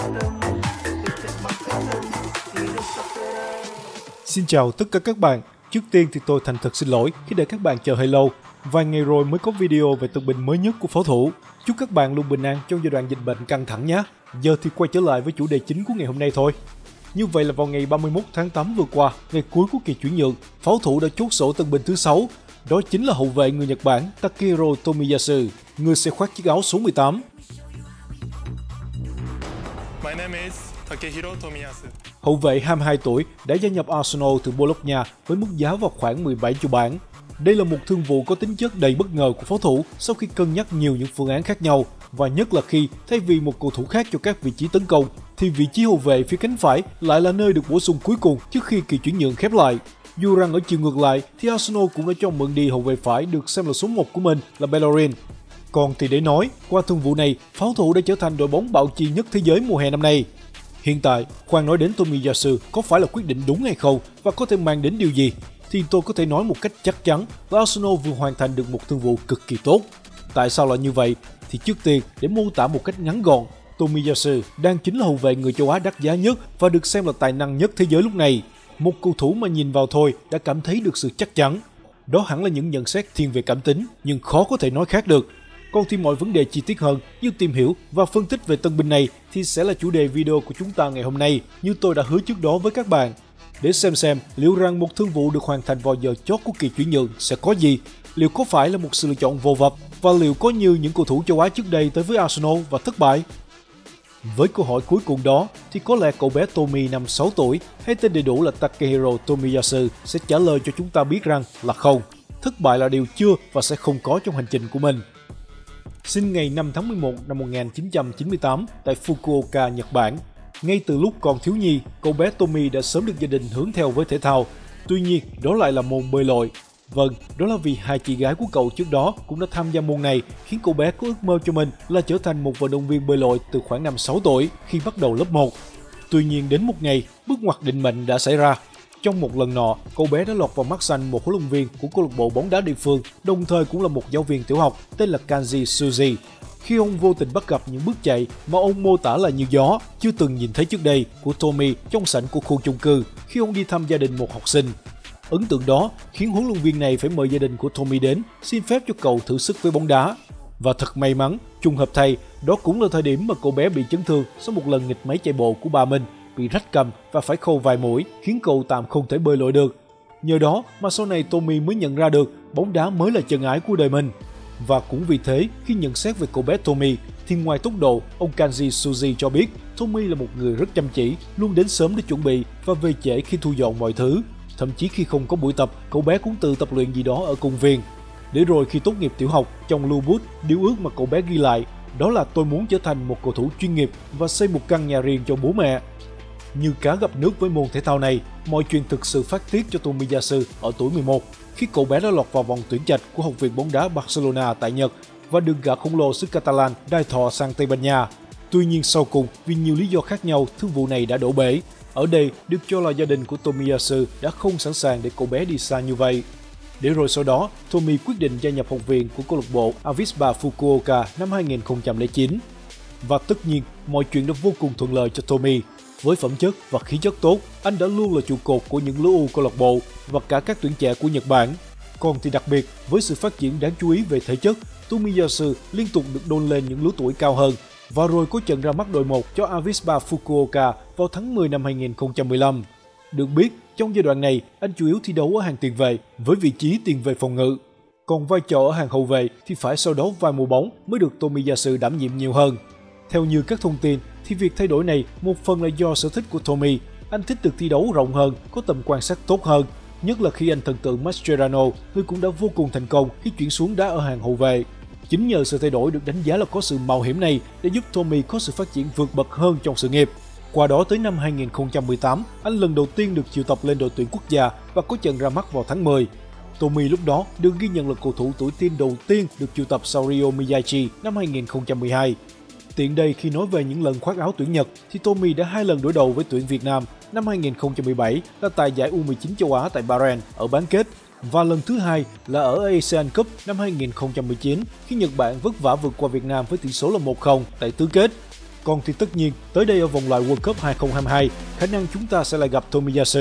Xin chào tất cả các bạn. Trước tiên thì tôi thành thật xin lỗi khi để các bạn chờ hơi lâu. Vài ngày rồi mới có video về tân binh mới nhất của pháo thủ. Chúc các bạn luôn bình an trong giai đoạn dịch bệnh căng thẳng nhé. Giờ thì quay trở lại với chủ đề chính của ngày hôm nay thôi. Như vậy là vào ngày 31 tháng 8 vừa qua, ngày cuối của kỳ chuyển nhượng, pháo thủ đã chốt sổ tân binh thứ 6. Đó chính là hậu vệ người Nhật Bản Takehiro Tomiyasu, người sẽ khoác chiếc áo số 18. My name is Takehiro Tomiyasu. Hậu vệ 22 tuổi đã gia nhập Arsenal từ Bologna với mức giá vào khoảng 17 triệu bảng. Đây là một thương vụ có tính chất đầy bất ngờ của pháo thủ sau khi cân nhắc nhiều những phương án khác nhau, và nhất là khi thay vì một cầu thủ khác cho các vị trí tấn công thì vị trí hậu vệ phía cánh phải lại là nơi được bổ sung cuối cùng trước khi kỳ chuyển nhượng khép lại. Dù rằng ở chiều ngược lại thì Arsenal cũng đã cho mượn đi hậu vệ phải được xem là số 1 của mình là Bellerin. Còn thì để nói, qua thương vụ này, pháo thủ đã trở thành đội bóng bạo chi nhất thế giới mùa hè năm nay. Hiện tại, khoan nói đến Tomiyasu có phải là quyết định đúng hay không và có thể mang đến điều gì, thì tôi có thể nói một cách chắc chắn là Arsenal vừa hoàn thành được một thương vụ cực kỳ tốt. Tại sao lại như vậy? Thì trước tiên, để mô tả một cách ngắn gọn, Tomiyasu đang chính là hậu vệ người châu Á đắt giá nhất và được xem là tài năng nhất thế giới lúc này. Một cầu thủ mà nhìn vào thôi đã cảm thấy được sự chắc chắn. Đó hẳn là những nhận xét thiên về cảm tính, nhưng khó có thể nói khác được. Còn thì mọi vấn đề chi tiết hơn như tìm hiểu và phân tích về tân binh này thì sẽ là chủ đề video của chúng ta ngày hôm nay, như tôi đã hứa trước đó với các bạn. Để xem liệu rằng một thương vụ được hoàn thành vào giờ chót của kỳ chuyển nhượng sẽ có gì, liệu có phải là một sự lựa chọn vô vập và liệu có như những cầu thủ châu Á trước đây tới với Arsenal và thất bại. Với câu hỏi cuối cùng đó thì có lẽ cậu bé Tomi năm 6 tuổi hay tên đầy đủ là Takehiro Tomiyasu sẽ trả lời cho chúng ta biết rằng là không, thất bại là điều chưa và sẽ không có trong hành trình của mình. Sinh ngày 5 tháng 11 năm 1998 tại Fukuoka, Nhật Bản. Ngay từ lúc còn thiếu nhi, cậu bé Tomi đã sớm được gia đình hướng theo với thể thao. Tuy nhiên, đó lại là môn bơi lội. Vâng, đó là vì hai chị gái của cậu trước đó cũng đã tham gia môn này, khiến cậu bé có ước mơ cho mình là trở thành một vận động viên bơi lội từ khoảng năm 6 tuổi khi bắt đầu lớp 1. Tuy nhiên đến một ngày, bước ngoặt định mệnh đã xảy ra. Trong một lần nọ, cậu bé đã lọt vào mắt xanh một huấn luyện viên của câu lạc bộ bóng đá địa phương, đồng thời cũng là một giáo viên tiểu học tên là Kanji Suji. Khi ông vô tình bắt gặp những bước chạy mà ông mô tả là như gió, chưa từng nhìn thấy trước đây của Tomi trong sảnh của khu chung cư khi ông đi thăm gia đình một học sinh. Ấn tượng đó khiến huấn luyện viên này phải mời gia đình của Tomi đến, xin phép cho cậu thử sức với bóng đá. Và thật may mắn, trùng hợp thay, đó cũng là thời điểm mà cậu bé bị chấn thương sau một lần nghịch máy chạy bộ của ba mình, bị rách cầm và phải khâu vài mũi, khiến cậu tạm không thể bơi lội được. Nhờ đó mà sau này Tomi mới nhận ra được bóng đá mới là chân ái của đời mình. Và cũng vì thế, khi nhận xét về cậu bé Tomi, thì ngoài tốc độ, ông Kanji Suji cho biết Tomi là một người rất chăm chỉ, luôn đến sớm để chuẩn bị và về trễ khi thu dọn mọi thứ. Thậm chí khi không có buổi tập, cậu bé cũng tự tập luyện gì đó ở công viên. Để rồi khi tốt nghiệp tiểu học, trong lưu bút, điều ước mà cậu bé ghi lại đó là tôi muốn trở thành một cầu thủ chuyên nghiệp và xây một căn nhà riêng cho bố mẹ. Như cá gặp nước với môn thể thao này, mọi chuyện thực sự phát tiết cho Tomiyasu ở tuổi 11 khi cậu bé đã lọt vào vòng tuyển trạch của Học viện bóng đá Barcelona tại Nhật và được gã khổng lồ xứ Catalan đai thọ sang Tây Ban Nha. Tuy nhiên sau cùng, vì nhiều lý do khác nhau, thương vụ này đã đổ bể. Ở đây được cho là gia đình của Tomiyasu đã không sẵn sàng để cậu bé đi xa như vậy. Để rồi sau đó, Tomi quyết định gia nhập học viện của câu lạc bộ Avispa Fukuoka năm 2009. Và tất nhiên, mọi chuyện đã vô cùng thuận lợi cho Tomi. Với phẩm chất và khí chất tốt, anh đã luôn là trụ cột của những lứa U câu lạc bộ và cả các tuyển trẻ của Nhật Bản. Còn thì đặc biệt, với sự phát triển đáng chú ý về thể chất, Tomiyasu liên tục được đôn lên những lứa tuổi cao hơn và rồi có trận ra mắt đội 1 cho Avispa Fukuoka vào tháng 10 năm 2015. Được biết, trong giai đoạn này, anh chủ yếu thi đấu ở hàng tiền vệ với vị trí tiền vệ phòng ngự. Còn vai trò ở hàng hậu vệ thì phải sau đó vài mùa bóng mới được Tomiyasu đảm nhiệm nhiều hơn. Theo như các thông tin, thì việc thay đổi này một phần là do sở thích của Tomi. Anh thích được thi đấu rộng hơn, có tầm quan sát tốt hơn, nhất là khi anh thần tượng Mascherano, người cũng đã vô cùng thành công khi chuyển xuống đá ở hàng hậu vệ. Chính nhờ sự thay đổi được đánh giá là có sự mạo hiểm này để giúp Tomi có sự phát triển vượt bậc hơn trong sự nghiệp. Qua đó tới năm 2018, anh lần đầu tiên được triệu tập lên đội tuyển quốc gia và có trận ra mắt vào tháng 10. Tomi lúc đó được ghi nhận là cầu thủ tuổi teen đầu tiên được triệu tập sau Rio Miyachi năm 2012. Tiện đây khi nói về những lần khoác áo tuyển Nhật thì Tomi đã 2 lần đối đầu với tuyển Việt Nam, năm 2017 là tại giải U19 châu Á tại Bahrain ở bán kết và lần thứ hai là ở Asian Cup năm 2019 khi Nhật Bản vất vả vượt qua Việt Nam với tỷ số là 1-0 tại tứ kết. Còn thì tất nhiên, tới đây ở vòng loại World Cup 2022, khả năng chúng ta sẽ lại gặp Tomiyasu.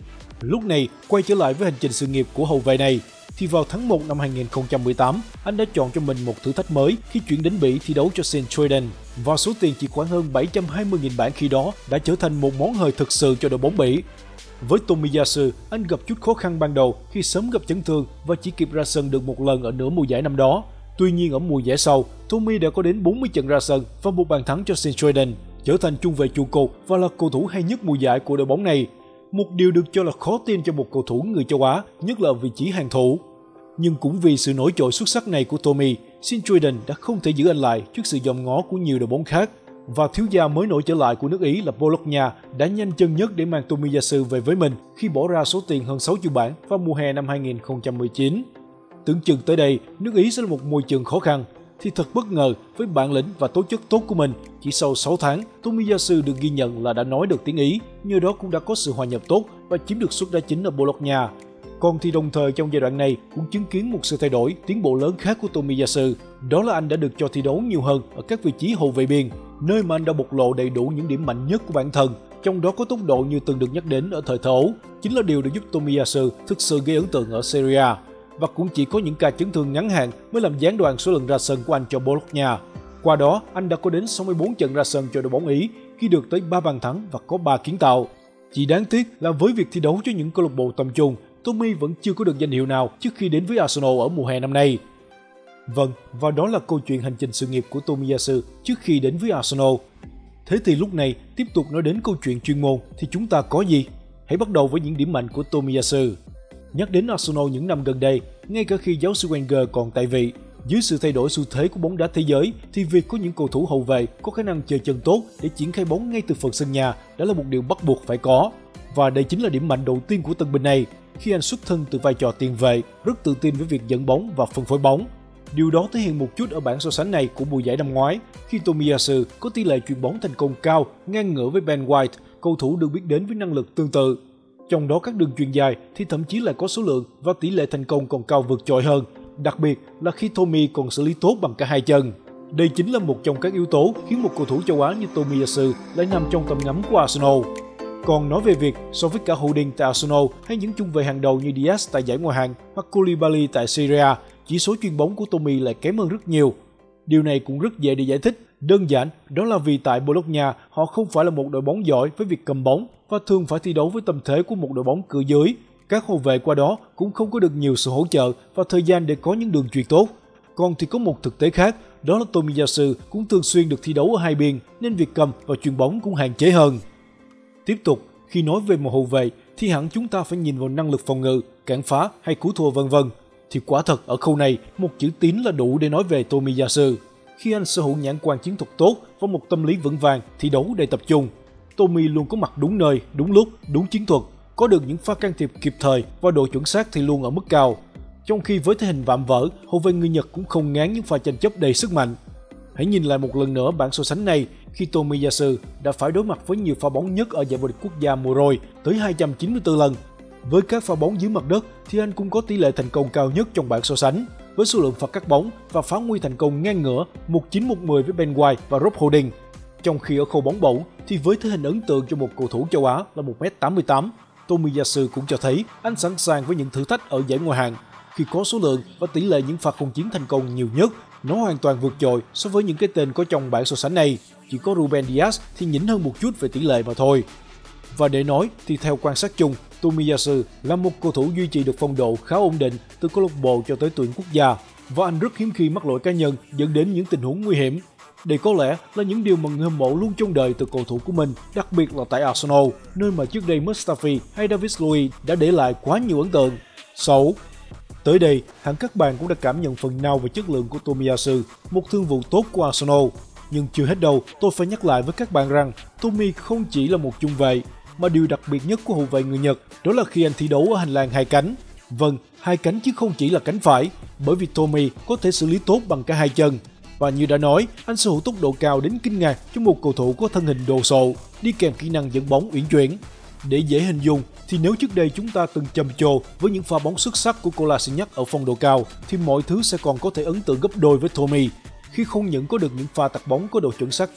Lúc này, quay trở lại với hành trình sự nghiệp của hậu vệ này, thì vào tháng 1 năm 2018, anh đã chọn cho mình một thử thách mới khi chuyển đến Bỉ thi đấu cho Sint-Truiden. Và số tiền chỉ khoảng hơn 720.000 bảng khi đó đã trở thành một món hời thực sự cho đội bóng Bỉ. Với Tomiyasu, anh gặp chút khó khăn ban đầu khi sớm gặp chấn thương và chỉ kịp ra sân được một lần ở nửa mùa giải năm đó. Tuy nhiên ở mùa giải sau, Tomi đã có đến 40 trận ra sân và một bàn thắng cho Sint-Truiden, trở thành trung vệ trụ cột và là cầu thủ hay nhất mùa giải của đội bóng này. Một điều được cho là khó tin cho một cầu thủ người châu Á, nhất là vị trí hàng thủ. Nhưng cũng vì sự nổi trội xuất sắc này của Tomi, Sint-Truiden đã không thể giữ anh lại trước sự dòm ngó của nhiều đội bóng khác. Và thiếu gia mới nổi trở lại của nước Ý là Bologna đã nhanh chân nhất để mang Tomiyasu về với mình khi bỏ ra số tiền hơn 6 triệu bảng vào mùa hè năm 2019. Tưởng chừng tới đây, nước Ý sẽ là một môi trường khó khăn, thì thật bất ngờ với bản lĩnh và tố chất tốt của mình, chỉ sau 6 tháng, Tomiyasu được ghi nhận là đã nói được tiếng Ý, nhờ đó cũng đã có sự hòa nhập tốt và chiếm được suất đá chính ở Bologna. Còn thì đồng thời trong giai đoạn này cũng chứng kiến một sự thay đổi, tiến bộ lớn khác của Tomiyasu, đó là anh đã được cho thi đấu nhiều hơn ở các vị trí hậu vệ biên, nơi mà anh đã bộc lộ đầy đủ những điểm mạnh nhất của bản thân, trong đó có tốc độ như từng được nhắc đến ở thời thơ ấu, chính là điều đã giúp Tomiyasu thực sự gây ấn tượng ở Serie A. Và cũng chỉ có những ca chấn thương ngắn hạn mới làm gián đoạn số lần ra sân của anh cho Bologna. Qua đó, anh đã có đến 64 trận ra sân cho đội bóng Ý, ghi được tới 3 bàn thắng và có 3 kiến tạo. Chỉ đáng tiếc là với việc thi đấu cho những câu lạc bộ tầm trung, Tomi vẫn chưa có được danh hiệu nào trước khi đến với Arsenal ở mùa hè năm nay. Vâng, và đó là câu chuyện hành trình sự nghiệp của Tomiyasu trước khi đến với Arsenal. Thế thì lúc này, tiếp tục nói đến câu chuyện chuyên môn thì chúng ta có gì? Hãy bắt đầu với những điểm mạnh của Tomiyasu. Nhắc đến Arsenal những năm gần đây, ngay cả khi giáo sư Wenger còn tại vị, dưới sự thay đổi xu thế của bóng đá thế giới thì việc có những cầu thủ hậu vệ có khả năng chơi chân tốt để triển khai bóng ngay từ phần sân nhà đã là một điều bắt buộc phải có. Và đây chính là điểm mạnh đầu tiên của tân binh này, khi anh xuất thân từ vai trò tiền vệ, rất tự tin với việc dẫn bóng và phân phối bóng. Điều đó thể hiện một chút ở bảng so sánh này của mùa giải năm ngoái, khi Tomiyasu có tỷ lệ chuyền bóng thành công cao, ngang ngửa với Ben White, cầu thủ được biết đến với năng lực tương tự. Trong đó các đường chuyền dài thì thậm chí lại có số lượng và tỷ lệ thành công còn cao vượt trội hơn, đặc biệt là khi Tomi còn xử lý tốt bằng cả hai chân. Đây chính là một trong các yếu tố khiến một cầu thủ châu Á như Tomiyasu lại nằm trong tầm ngắm của Arsenal. Còn nói về việc so với cả Holding tại Arsenal hay những trung vệ hàng đầu như Diaz tại giải Ngoại hạng hoặc Koulibaly tại Serie A, chỉ số chuyền bóng của Tomi lại kém hơn rất nhiều. Điều này cũng rất dễ để giải thích. Đơn giản, đó là vì tại Bologna họ không phải là một đội bóng giỏi với việc cầm bóng và thường phải thi đấu với tâm thế của một đội bóng cửa dưới. Các hậu vệ qua đó cũng không có được nhiều sự hỗ trợ và thời gian để có những đường chuyền tốt. Còn thì có một thực tế khác, đó là Tomiyasu cũng thường xuyên được thi đấu ở hai biên nên việc cầm và chuyền bóng cũng hạn chế hơn. Tiếp tục, khi nói về một hậu vệ thì hẳn chúng ta phải nhìn vào năng lực phòng ngự, cản phá hay cứu thua vân vân. Thì quả thật ở khâu này, một chữ tín là đủ để nói về Tomiyasu. Khi anh sở hữu nhãn quan chiến thuật tốt và một tâm lý vững vàng, thi đấu đầy tập trung, Tomi luôn có mặt đúng nơi, đúng lúc, đúng chiến thuật, có được những pha can thiệp kịp thời và độ chuẩn xác thì luôn ở mức cao. Trong khi với thể hình vạm vỡ, hậu vệ người Nhật cũng không ngán những pha tranh chấp đầy sức mạnh. Hãy nhìn lại một lần nữa bảng so sánh này khi Tomiyasu đã phải đối mặt với nhiều pha bóng nhất ở giải vô địch quốc gia mùa rồi, tới 294 lần. Với các pha bóng dưới mặt đất thì anh cũng có tỷ lệ thành công cao nhất trong bảng so sánh, với số lượng phạt cắt bóng và phá nguy thành công ngang ngửa 1-9-1-10 với Ben White và Rob Holding. Trong khi ở khâu bóng bổng thì với thể hình ấn tượng cho một cầu thủ châu Á là 1m88, Tomiyasu cũng cho thấy anh sẵn sàng với những thử thách ở giải Ngoại hạng. Khi có số lượng và tỷ lệ những pha không chiến thành công nhiều nhất, nó hoàn toàn vượt trội so với những cái tên có trong bảng so sánh này. Chỉ có Ruben Dias thì nhỉnh hơn một chút về tỷ lệ mà thôi. Và để nói thì theo quan sát chung, Tomiyasu là một cầu thủ duy trì được phong độ khá ổn định từ câu lạc bộ cho tới tuyển quốc gia, và anh rất hiếm khi mắc lỗi cá nhân dẫn đến những tình huống nguy hiểm. Đây có lẽ là những điều mà người hâm mộ luôn trông đợi từ cầu thủ của mình, đặc biệt là tại Arsenal, nơi mà trước đây Mustafi hay David Luiz đã để lại quá nhiều ấn tượng. 6. Tới đây, hẳn các bạn cũng đã cảm nhận phần nào về chất lượng của Tomiyasu, một thương vụ tốt của Arsenal. Nhưng chưa hết đâu, tôi phải nhắc lại với các bạn rằng Tomi không chỉ là một trung vệ, mà điều đặc biệt nhất của hậu vệ người Nhật đó là khi anh thi đấu ở hành lang hai cánh. Vâng, hai cánh chứ không chỉ là cánh phải, bởi vì Tomi có thể xử lý tốt bằng cả hai chân. Và như đã nói, anh sở hữu tốc độ cao đến kinh ngạc cho một cầu thủ có thân hình đồ sộ, đi kèm kỹ năng dẫn bóng uyển chuyển. Để dễ hình dung, thì nếu trước đây chúng ta từng trầm trồ với những pha bóng xuất sắc của Kolasinac ở phong độ cao, thì mọi thứ sẽ còn có thể ấn tượng gấp đôi với Tomi. Khi không những có được những pha tạt bóng có độ chuẩn xác tốt,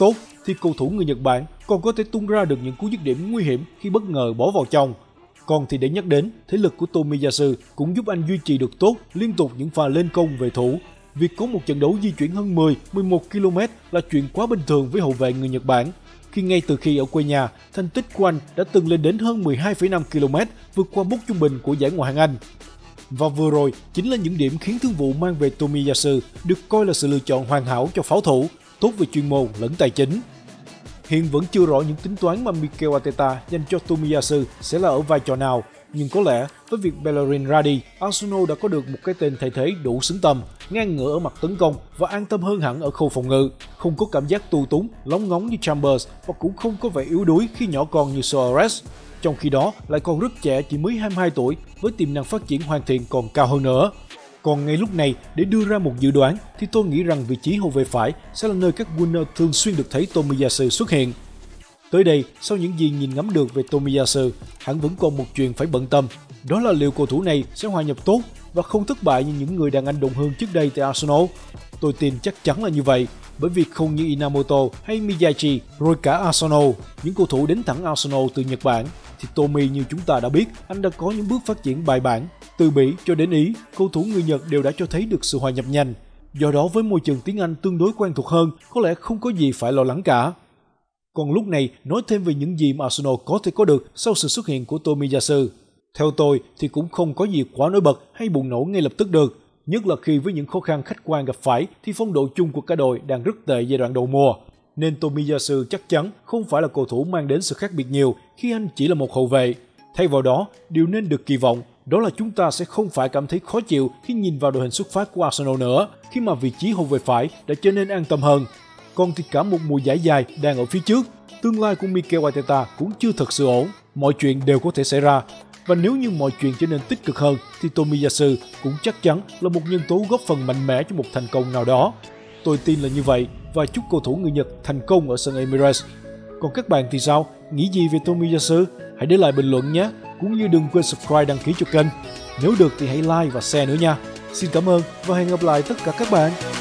thì cầu thủ người Nhật Bản còn có thể tung ra được những cú dứt điểm nguy hiểm khi bất ngờ bỏ vào trong. Còn thì để nhắc đến, thế lực của Tomiyasu cũng giúp anh duy trì được tốt liên tục những pha lên công về thủ. Việc có một trận đấu di chuyển hơn 10-11 km là chuyện quá bình thường với hậu vệ người Nhật Bản, khi ngay từ khi ở quê nhà, thành tích của anh đã từng lên đến hơn 12,5 km, vượt qua mốc trung bình của giải Ngoại hạng Anh. Và vừa rồi chính là những điểm khiến thương vụ mang về Tomiyasu được coi là sự lựa chọn hoàn hảo cho pháo thủ, tốt về chuyên môn lẫn tài chính. Hiện vẫn chưa rõ những tính toán mà Mikel Arteta dành cho Tomiyasu sẽ là ở vai trò nào, nhưng có lẽ với việc Bellerin ra đi, Arsenal đã có được một cái tên thay thế đủ xứng tầm, ngang ngửa ở mặt tấn công và an tâm hơn hẳn ở khâu phòng ngự, không có cảm giác tù túng, lóng ngóng như Chambers và cũng không có vẻ yếu đuối khi nhỏ con như Suarez. Trong khi đó lại còn rất trẻ, chỉ mới 22 tuổi với tiềm năng phát triển hoàn thiện còn cao hơn nữa. Còn ngay lúc này, để đưa ra một dự đoán thì tôi nghĩ rằng vị trí hậu vệ phải sẽ là nơi các Gunners thường xuyên được thấy Tomiyasu xuất hiện. Tới đây, sau những gì nhìn ngắm được về Tomiyasu, hẳn vẫn còn một chuyện phải bận tâm, đó là liệu cầu thủ này sẽ hòa nhập tốt và không thất bại như những người đàn anh đồng hương trước đây tại Arsenal. Tôi tin chắc chắn là như vậy, bởi vì không như Inamoto hay Miyachi rồi cả Arsenal, những cầu thủ đến thẳng Arsenal từ Nhật Bản, thì Tomi như chúng ta đã biết, anh đã có những bước phát triển bài bản. Từ Bỉ cho đến Ý, cầu thủ người Nhật đều đã cho thấy được sự hòa nhập nhanh. Do đó với môi trường tiếng Anh tương đối quen thuộc hơn, có lẽ không có gì phải lo lắng cả. Còn lúc này, nói thêm về những gì mà Arsenal có thể có được sau sự xuất hiện của Tomiyasu. Theo tôi thì cũng không có gì quá nổi bật hay bùng nổ ngay lập tức được. Nhất là khi với những khó khăn khách quan gặp phải thì phong độ chung của cả đội đang rất tệ giai đoạn đầu mùa. Nên Tomiyasu chắc chắn không phải là cầu thủ mang đến sự khác biệt nhiều khi anh chỉ là một hậu vệ. Thay vào đó, điều nên được kỳ vọng đó là chúng ta sẽ không phải cảm thấy khó chịu khi nhìn vào đội hình xuất phát của Arsenal nữa, khi mà vị trí hậu vệ phải đã trở nên an tâm hơn. Còn thì cả một mùa giải dài đang ở phía trước, tương lai của Mikel Arteta cũng chưa thật sự ổn, mọi chuyện đều có thể xảy ra. Và nếu như mọi chuyện trở nên tích cực hơn thì Tomiyasu cũng chắc chắn là một nhân tố góp phần mạnh mẽ cho một thành công nào đó. Tôi tin là như vậy và chúc cầu thủ người Nhật thành công ở sân Emirates. Còn các bạn thì sao? Nghĩ gì về Tomiyasu? Hãy để lại bình luận nhé! Cũng như đừng quên subscribe đăng ký cho kênh. Nếu được thì hãy like và share nữa nha. Xin cảm ơn và hẹn gặp lại tất cả các bạn!